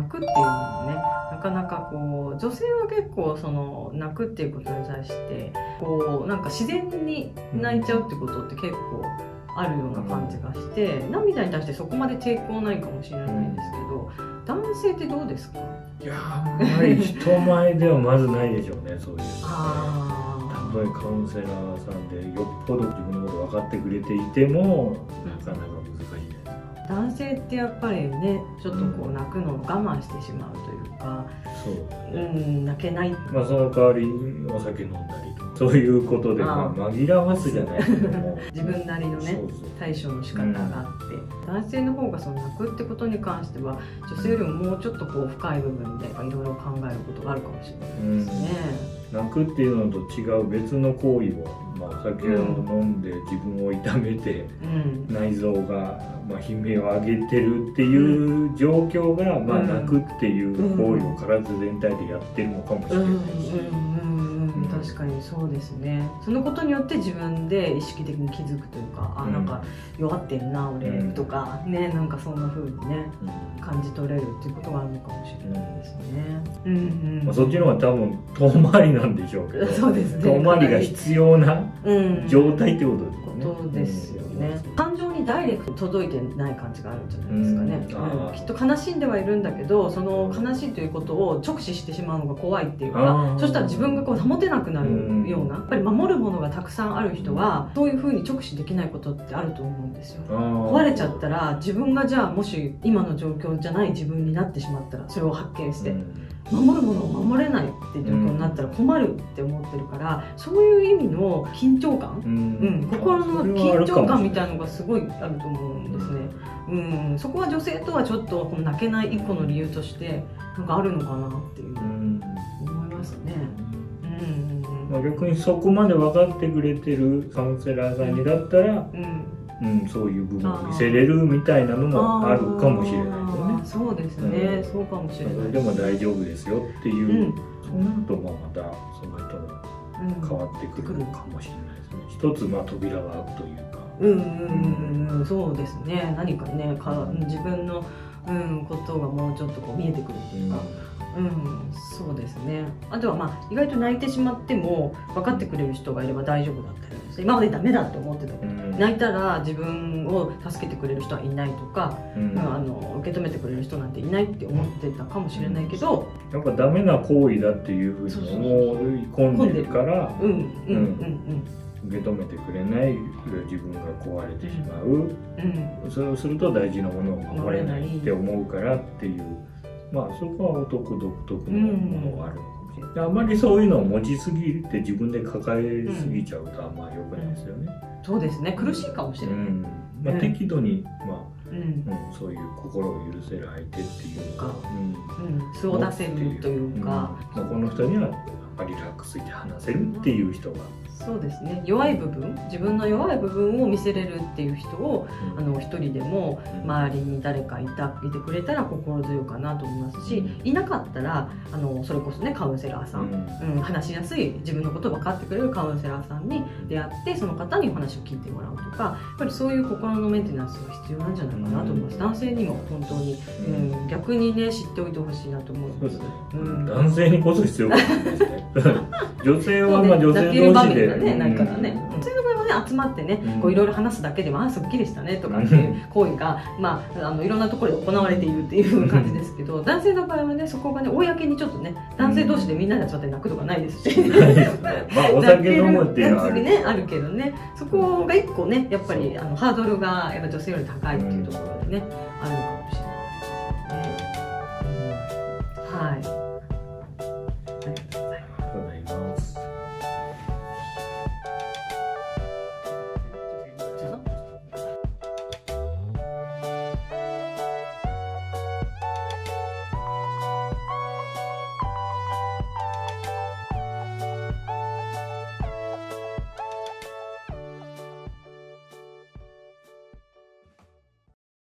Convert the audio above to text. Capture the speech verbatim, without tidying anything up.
泣くっていうのもね、なかなかこう女性は結構その泣くっていうことに対してこうなんか自然に泣いちゃうってことって結構あるような感じがして、うん、涙に対してそこまで抵抗ないかもしれないんですけど、男性ってどうですか？ いやあんまり人前ではまずないでしょうね、そういうのね。 あたとえカウンセラーさんでよっぽど自分のこと分かってくれていても、なかなか難しいじゃないですか。 男性ってやっぱりね、ちょっとこう泣くのを我慢してしまうというか、 そうですね、 うん、泣けない。 まあその代わりにお酒飲んだりとか、そういうことでまあ紛らわすじゃないけども自分なりのね、 そうそう対処の仕方があって、うん、男性の方がその泣くってことに関しては女性よりももうちょっとこう深い部分でいろいろ考えることがあるかもしれないですね。 うん、泣くっていうのと違う別の行為を、まあ、お酒を飲んで自分を痛めて、うん、内臓が、まあ、悲鳴を上げてるっていう状況が、うん、まあ、泣くっていう行為を体全体でやってるのかもしれないし、 確かにそうですね。そのことによって自分で意識的に気づくというか、あ、なんか弱ってんな俺とかね、なんかそんな風にね、感じ取れるっていうことがあるのかもしれないですね。うんうん、 まあ、そっちの方が多分遠回りなんでしょうけど、 そうですね、 遠回りが必要な状態ってことですよね。 ことですよね。感情にダイレクトに届いてない感じがあるんじゃないですかね。うんうん、きっと悲しんではいるんだけど、その悲しいということを直視してしまうのが怖いっていうか、そしたら自分がこう保てなくなるような、やっぱり守るものがたくさんある人はそういうふうに直視できないことってあると思うんですよ。壊れちゃったら自分がじゃあもし今の状況じゃない自分になってしまったら、それを発見して守るものを守れないっていう状況になったら困るって思ってるから、そういう意味の緊張感、うん、心の緊張感みたいなのがすごいあると思うんですね。うん、そこは女性とはちょっとこの泣けない一個の理由としてなんかあるのかなっていう思いますね。 まあ、逆にそこまで分かってくれてるカウンセラーさんにだったら、うんうん、そういう部分を見せれるみたいなのもあるかもしれないですよね。 そうですね、うん、そうかもしれない。 それでも大丈夫ですよっていう、うん、そうなるとまあまたその人も変わってくるかもしれないですね。一つまあ扉が開くというか。 うんうんうんうん、そうですね。何かね、か自分の、うん、ことがもうちょっとこう見えてくるというか。うん、そうですね。あとはまあ意外と泣いてしまっても分かってくれる人がいれば大丈夫だったりです、今までダメだって思ってたけど、うん、泣いたら自分を助けてくれる人はいないとか、うん、あの受け止めてくれる人なんていないって思ってたかもしれないけど、 やっぱダメな行為だっていうふうに思い込んでるから受け止めてくれない、自分が壊れてしまう、うん、それをすると大事なものを守れないって思うからっていう。まあそこは男独特のものがあるのかもしれない。あんまりそういうのを持ちすぎて自分で抱えすぎちゃうとあんまり良くないですよね。 うん、そうですね。苦しいかもしれない。うん、 まあ、適度にまあ、うんうん、そういう心を許せる相手っていうか、 うんうん、素を出せるというか、うん、まあ、この人にはリラックスして話せるっていう人が。 そうですね、弱い部分、自分の弱い部分を見せれるっていう人を、うん、あの一人でも周りに誰かいたいてくれたら心強いかなと思いますし、うん、いなかったらあのそれこそねカウンセラーさん、うんうん、話しやすい自分のことを分かってくれるカウンセラーさんに出会ってその方にお話を聞いてもらうとか、やっぱりそういう心のメンテナンスが必要なんじゃないかなと思います。うん、男性にも本当に、うん、逆にね知っておいてほしいなと思います。 うん、男性にこそ必要かもしれないですね。女性はまあ女性同士でね、ないからね、うん、女性の場合はね集まってね、うん、こういろいろ話すだけでもあすっきりしたねとかっていう行為が、まあ、あのいろんなところで行われているっていう感じですけど、男性の場合はねそこがね公にちょっとね男性同士でみんなで集まって泣くとかないですし、 まあお酒飲むっていうのはある、 ね、あるけどね、そこが一個ねやっぱりあのハードルがやっぱ女性より高いっていうところでね、うん、あるのかもしれないですよね。うん、はい。